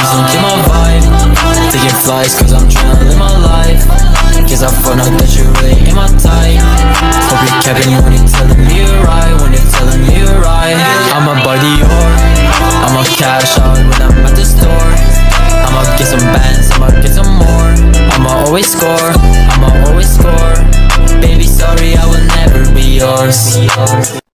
listen to my vibe. Taking flights cause I'm tryna live my life. Guess I found out that you really ain't my type. Hope you're capping when you're telling me you're right. When you're telling me you're right. I'ma buy Dior, I'ma cash out when I'm at the store. I'ma get some bands, I'ma get some more. I'ma always score, I'ma always score. Baby sorry I will never be yours.